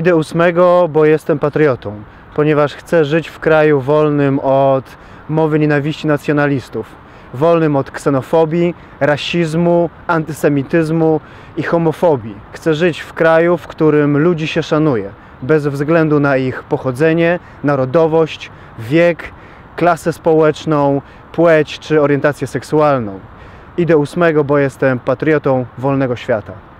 Idę 8, bo jestem patriotą, ponieważ chcę żyć w kraju wolnym od mowy nienawiści nacjonalistów, wolnym od ksenofobii, rasizmu, antysemityzmu i homofobii. Chcę żyć w kraju, w którym ludzi się szanuje, bez względu na ich pochodzenie, narodowość, wiek, klasę społeczną, płeć czy orientację seksualną. Idę 8, bo jestem patriotą wolnego świata.